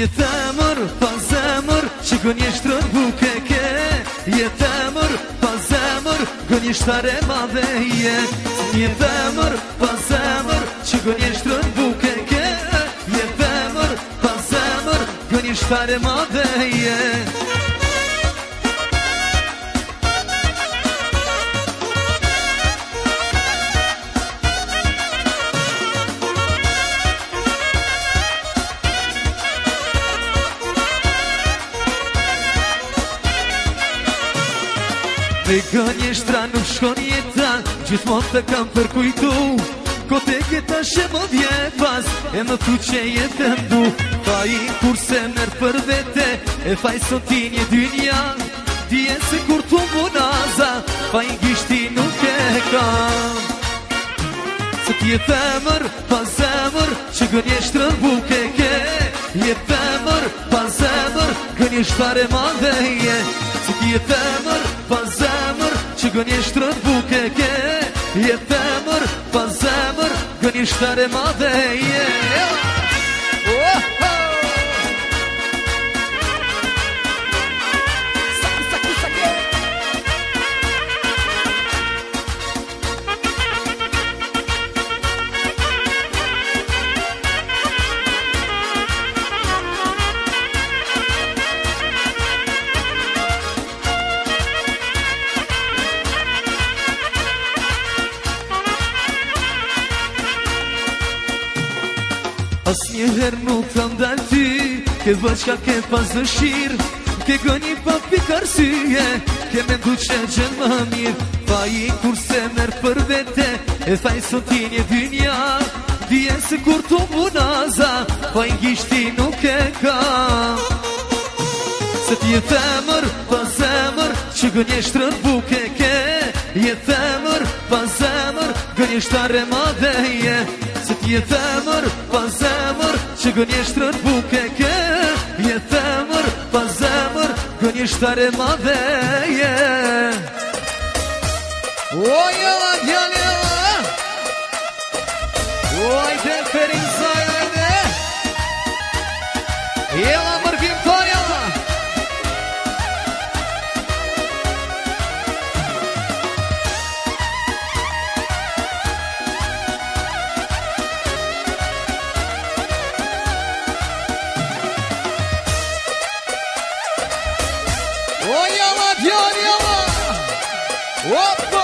Je temër, pa zemër, që gënjeshtër bukeke. Je temër, pa zemër, gënjeshtare madhe je. Je temër, pa zemër, që gënjeshtër bukeke. Je temër, pa zemër, gënjeshtare madhe je. Me gënjeshtra nuk shkon jeta, gjithmon të kam përkujtu. Kote këta shë më vjet pas, e më thu që jetë ndu. Pa i kur se mërë për vete, e faj sotin një dynja. Dje se kur tu munaza, pa i gishti nuk e kam. Se t'je femër, pa zemër, që gënjeshtrën bukeke. Je femër, pa zemër, gënjeshtare madhe je. Se t'je femër, pa zemër, që gënjeshtërën bukeke. Je femër, pa zemër, gënjeshtare madhe je. As njëherë nuk të ndalë ty, ke vëq ka ke pas dëshirë. Ke gënji pa pikarësie, ke me ndu që gjënë më mirë. Pa i kur se mërë për vete, e thaj sotin një dynja. Dje se kur të munaza, pa i gishti nuk e kam. Se t'je femër, pa zemër, që gënjeshtërën bukeke. Je femër, pa zemër, gënjeshtare madhe je. Se t'je femër, pa zemër, që gënjeshtërën bukeke. Je femër, pa zemër, gënjeshtare madhe je. Oj, jela, djali, jela. Oj, te ferin zaj, ajde. Jela, mërgim to, jela. Oj, jela, djali, jela. Opa!